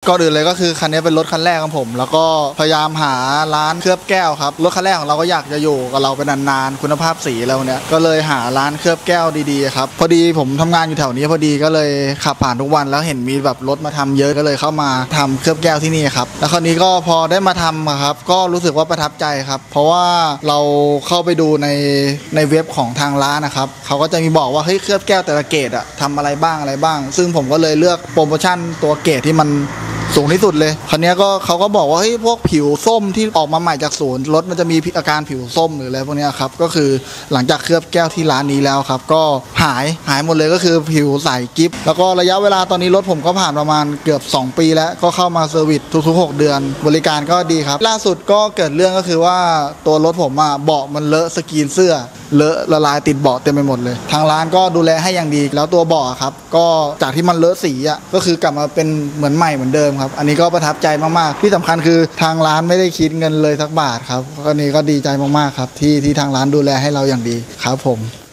ก่อนอื่นเลยก็คือคันนี้เป็นรถคันแรกของผมแล้วก็พยายามหาร้านเคลือบแก้วครับรถคันแรกของเราก็อยากจะอยู่กับเราเป็นนานๆคุณภาพสีแล้วเนี่ยก็เลยหาร้านเคลือบแก้วดีๆครับพอดีผมทำงานอยู่แถวนี้พอดีก็เลยขับผ่านทุกวันแล้วเห็นมีแบบรถมาทำเยอะก็เลยเข้ามาทำเคลือบแก้วที่นี่ครับแล้วคราวนี้ก็พอได้มาทำครับก็รู้สึกว่าประทับใจครับเพราะว่าเราเข้าไปดูในเว็บของทางร้านนะครับเขาก็จะมีบอกว่าเฮ้ยเคลือบแก้วแต่ละเกรดอะทำอะไรบ้างซึ่งผมก็เลยเลือกโปรโมชั่นตัวเกรดที่มันสูงที่สุดเลยคันนี้ก็เขาก็บอกว่าเฮ้ยพวกผิวส้มที่ออกมาใหม่จากศูนย์รถมันจะมีอาการผิวส้มหรืออะไรพวกนี้ครับก็คือหลังจากเคลือบแก้วที่ร้านนี้แล้วครับก็หายหมดเลยก็คือผิวใสกิ๊บแล้วก็ระยะเวลาตอนนี้รถผมก็ผ่านประมาณเกือบ2 ปีแล้วก็เข้ามาเซอร์วิสทุกๆ6 เดือนบริการก็ดีครับล่าสุดก็เกิดเรื่องก็คือว่าตัวรถผมเบาะมันเลอะสกรีนเสื้อเลอะละลายติดเบาะเต็มไปหมดเลยทางร้านก็ดูแลให้อย่างดีแล้วตัวเบาะครับก็จากที่มันเลอะสีก็คือกลับมาเป็นเหมือนใหม่เหมือนเดิมครับอันนี้ก็ประทับใจมากๆที่สำคัญคือทางร้านไม่ได้คิดเงินเลยสักบาทครับอันนี้ก็ดีใจมากๆครับที่ทางร้านดูแลให้เราอย่างดีครับผม